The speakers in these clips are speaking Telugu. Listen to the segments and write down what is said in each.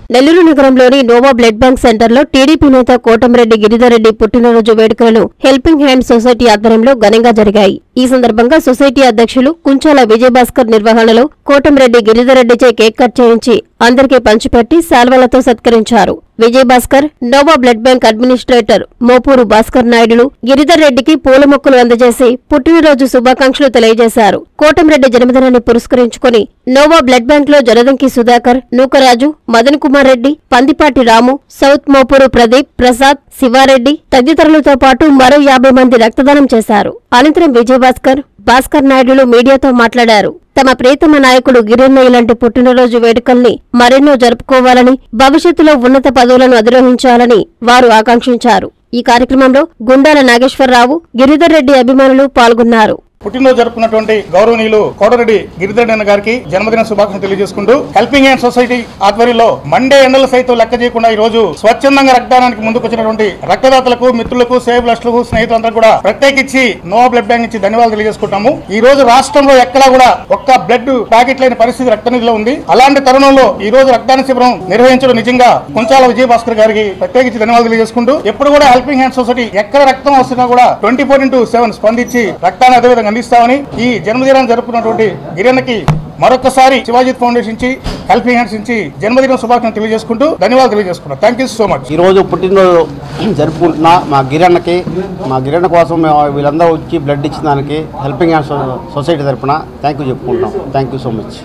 నెల్లూరు నగరంలోని నోవా బ్లడ్ బ్యాంక్ సెంటర్లో టీడీపీ నేత కోటమిరెడ్డి గిరిధర్రెడ్డి పుట్టినరోజు వేడుకలను హెల్పింగ్ హ్యాండ్ సొసైటీ ఆధ్వర్యంలో ఘనంగా జరిగాయి. ఈ సందర్భంగా సొసైటీ అధ్యక్షులు కుంచాల విజయభాస్కర్ నిర్వహణలో కోటమిరెడ్డి గిరిధర్రెడ్డిచే కేక్ కట్ చేయించి అందరికీ పంచిపెట్టి శాల్వలతో సత్కరించారు. Vijayabhaskar, Nova blood bank administrator Mopuru Bhaskar నాయుడులు గిరిధర్రెడ్డికి పూల మొక్కలు అందజేసి పుట్టినరోజు శుభాకాంక్షలు తెలియజేశారు. కోటమిరెడ్డి జన్మదినాన్ని పురస్కరించుకుని నోవా బ్లడ్ బ్యాంక్ లో జరదంకి సుధాకర్, నూకరాజు, మదన్ కుమార్ రెడ్డి, పందిపాటి రాము, సౌత్ మోపూరు ప్రదీప్, ప్రసాద్, శివారెడ్డి తదితరులతో పాటు మరో 50 మంది రక్తదానం చేశారు. అనంతరం విజయభాస్కర్, భాస్కర్ నాయుడులు మీడియాతో మాట్లాడారు. తమ ప్రియతమ నాయకుడు గిరన్న ఇలాంటి పుట్టినరోజు వేడుకల్ని మరెన్నో జరుపుకోవాలని, భవిష్యత్తులో ఉన్నత పదవులను అధిరోహించాలని వారు ఆకాంక్షించారు. ఈ కార్యక్రమంలో గుండాల నాగేశ్వరరావు, గిరిధర్రెడ్డి అభిమానులు పాల్గొన్నారు. పుట్టినరోజు జరుపుకున్నటువంటి గౌరవనీయులు కోటరెడ్డి గిరిధర్రెడ్డి గారికి జన్మదిన శుభాకాంక్షలు తెలియజేసుకుంటూ హెల్పింగ్ హ్యాండ్ సొసైటీ ఆధ్వర్యంలో మండే ఎండల సైతం లెక్క చేయకుండా ఈ రోజు స్వచ్ఛందంగా రక్తదానానికి ముందుకు వచ్చినటువంటి రక్తదాతలకు, మిత్రులకు, సేవలకు, స్నేహితులందరూ కూడా ప్రత్యేకించి నోవా బ్లడ్ బ్యాంక్ నుంచి ధన్యవాదాలు తెలియజేసుకుంటాము. ఈ రోజు రాష్ట్రంలో ఎక్కడా కూడా ఒక్క బ్లడ్ ప్యాకెట్ లేని పరిస్థితి రక్తనిధిలో ఉంది. అలాంటి తరుణంలో ఈ రోజు రక్తదాన శిబిరం నిర్వహించడం నిజంగా కుంచాల విజయభాస్కర్ గారికి ప్రత్యేకించి ధన్యవాదాలు తెలియజేసుకుంటూ ఎప్పుడు కూడా హెల్పింగ్ హ్యాండ్ సొసైటీ ఎక్కడ రక్తం వస్తున్నా కూడా 24/7 స్పందించి రక్తాన్ని అదేవిధంగా అందిస్తామని ఈ జన్మదినాన్ని జరుపుకున్నటువంటి గిరన్నకి మరొకసారి శివాజీ ఫౌండేషన్ నుంచి, హెల్పింగ్ హ్యాండ్స్ నుంచి జన్మదిన శుభాకాంక్షలు తెలియజేసుకుంటూ ధన్యవాదాలు తెలియజేసుకున్నాం. Thank you so much. ఈ రోజు పుట్టినరోజు జరుపుకుంటున్న మా గిరన్న కోసం వీళ్ళందరూ వచ్చి బ్లడ్ ఇచ్చిన దానికి హెల్పింగ్ హ్యాండ్స్ సొసైటీ తరఫున థ్యాంక్ యూ చెప్పుకుంటున్నాం. Thank you so much.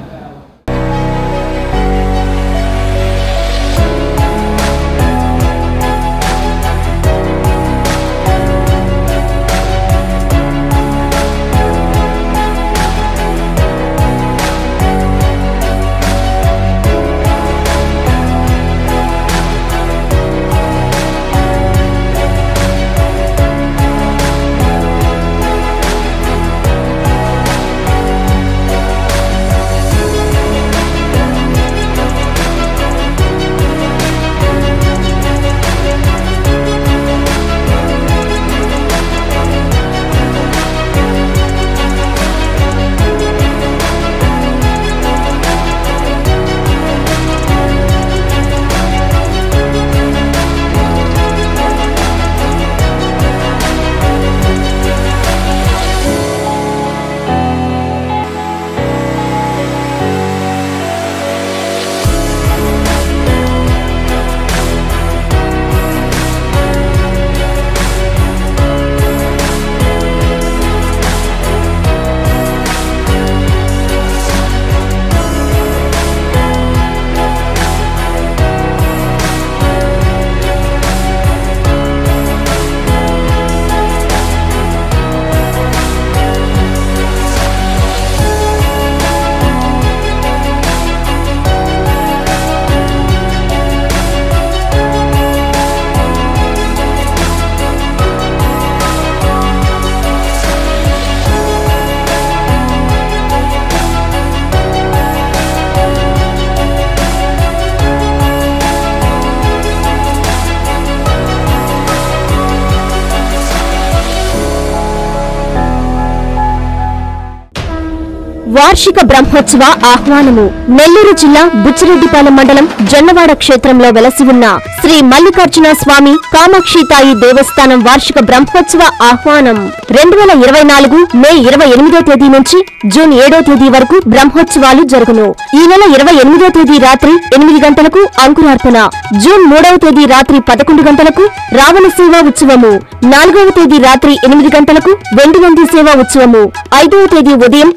వార్షిక బ్రహ్మోత్సవ ఆహ్వానము. నెల్లూరు జిల్లా బుచ్చిరెడ్డిపాలెం మండలం జొన్నవాడ క్షేత్రంలో వెలసి ఉన్న శ్రీ మల్లికార్జున స్వామి కామాక్షితాయి దేవస్థానం వార్షిక బ్రహ్మోత్సవ ఆహ్వానం 2024 మే 28వ తేదీ నుంచి జూన్ 7వ తేదీ వరకు బ్రహ్మోత్సవాలు జరుగును. ఈ నెల 28వ తేదీ రాత్రి 8 గంటలకు అంకురార్పణ, జూన్ 3వ తేదీ రాత్రి 11 గంటలకు రావణ సేవా ఉత్సవము, 4వ తేదీ రాత్రి 8 గంటలకు వెండి నంది సేవా ఉత్సవము, 5వ తేదీ ఉదయం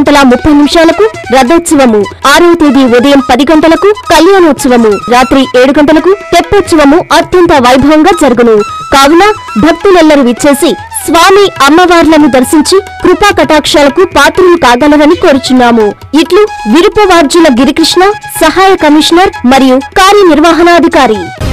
8:30 రథోత్సవము, 6వ తేదీ ఉదయం 10 గంటలకు కళ్యాణోత్సవము, రాత్రి 7 గంటలకు తెప్పోత్సవము అత్యంత వైభవంగా జరుగును. కావున భక్తులెల్లరూ విచ్చేసి స్వామి అమ్మవార్లను దర్శించి కృపా కటాక్షాలకు పాత్రలు కాగలరని కోరుచున్నాము. ఇట్లు విరుపవార్జుల గిరికృష్ణ, సహాయ కమిషనర్ మరియు కార్యనిర్వహణాధికారి.